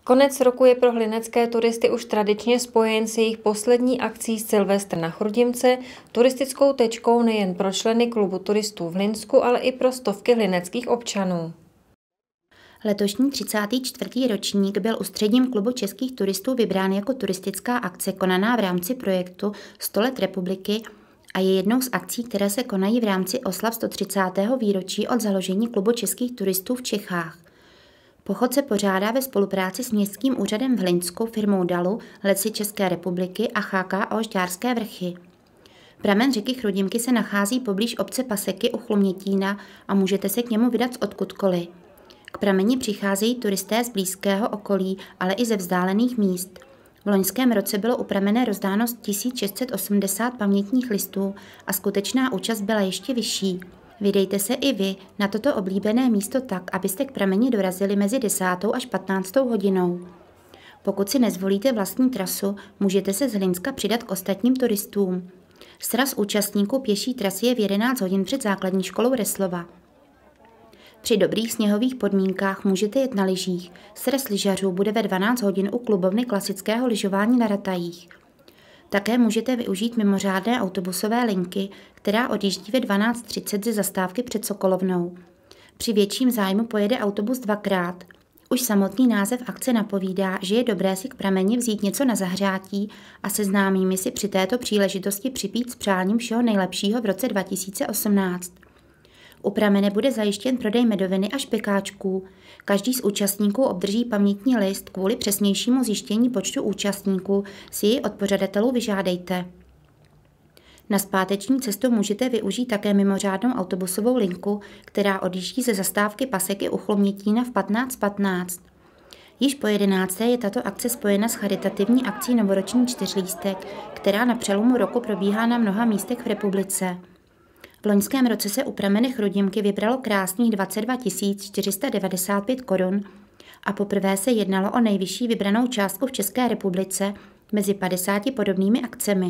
Konec roku je pro hlinecké turisty už tradičně spojen s jejich poslední akcí Silvestr na Chrudimce, turistickou tečkou nejen pro členy klubu turistů v Hlinsku, ale i pro stovky hlineckých občanů. Letošní 34. ročník byl Ústředním klubu českých turistů vybrán jako turistická akce konaná v rámci projektu 100 let republiky a je jednou z akcí, které se konají v rámci oslav 130. výročí od založení klubu českých turistů v Čechách. Pochod se pořádá ve spolupráci s Městským úřadem v Hlinsku, firmou Dalu, Lesy České republiky a HKO Žďárské Vrchy. Pramen řeky Chrudimky se nachází poblíž obce Paseky u Chlumětína a můžete se k němu vydat z odkudkoliv. K prameni přicházejí turisté z blízkého okolí, ale i ze vzdálených míst. V loňském roce bylo u pramene rozdáno 1680 pamětních listů a skutečná účast byla ještě vyšší. Vydejte se i vy na toto oblíbené místo tak, abyste k prameni dorazili mezi 10. až 15. hodinou. Pokud si nezvolíte vlastní trasu, můžete se z Hlinska přidat k ostatním turistům. Sraz účastníků pěší trasy je v 11 hodin před základní školou Reslova. Při dobrých sněhových podmínkách můžete jet na lyžích. Sraz lyžařů bude ve 12 hodin u klubovny klasického lyžování na Ratajích. Také můžete využít mimořádné autobusové linky, která odjíždí ve 12:30 ze zastávky před Sokolovnou. Při větším zájmu pojede autobus dvakrát. Už samotný název akce napovídá, že je dobré si k prameni vzít něco na zahřátí a se známými si při této příležitosti připít s přáním všeho nejlepšího v roce 2018. U pramene bude zajištěn prodej medoviny a špekáčků. Každý z účastníků obdrží pamětní list, kvůli přesnějšímu zjištění počtu účastníků si ji od pořadatelů vyžádejte. Na zpáteční cestu můžete využít také mimořádnou autobusovou linku, která odjíždí ze zastávky Paseky u Chlumětína v 15:15. Již po 11. je tato akce spojena s charitativní akcí Novoroční čtyřlístek, která na přelomu roku probíhá na mnoha místech v republice. V loňském roce se u pramene Chrudimky vybralo krásných 22 495 korun a poprvé se jednalo o nejvyšší vybranou částku v České republice mezi 50 podobnými akcemi.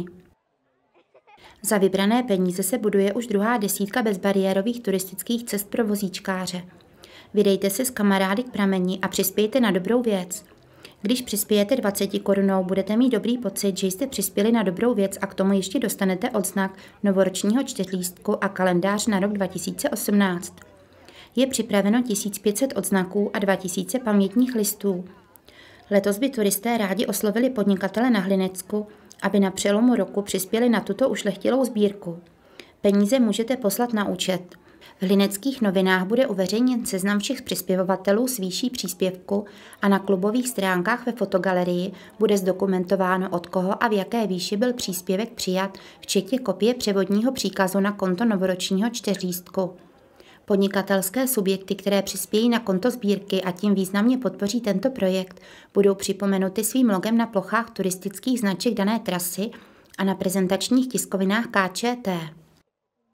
Za vybrané peníze se buduje už druhá desítka bezbariérových turistických cest pro vozíčkáře. Vydejte se s kamarády k prameni a přispějte na dobrou věc. Když přispějete 20 korunou, budete mít dobrý pocit, že jste přispěli na dobrou věc a k tomu ještě dostanete odznak novoročního čtyřlístku a kalendář na rok 2018. Je připraveno 1500 odznaků a 2000 pamětních listů. Letos by turisté rádi oslovili podnikatele na Hlinecku, aby na přelomu roku přispěli na tuto ušlechtilou sbírku. Peníze můžete poslat na účet. V Hlineckých novinách bude uveřejněn seznam všech přispěvovatelů s výší příspěvku a na klubových stránkách ve fotogalerii bude zdokumentováno, od koho a v jaké výši byl příspěvek přijat, včetně kopie převodního příkazu na konto novoročního čtyřlístku. Podnikatelské subjekty, které přispějí na konto sbírky a tím významně podpoří tento projekt, budou připomenuty svým logem na plochách turistických značek dané trasy a na prezentačních tiskovinách KČT.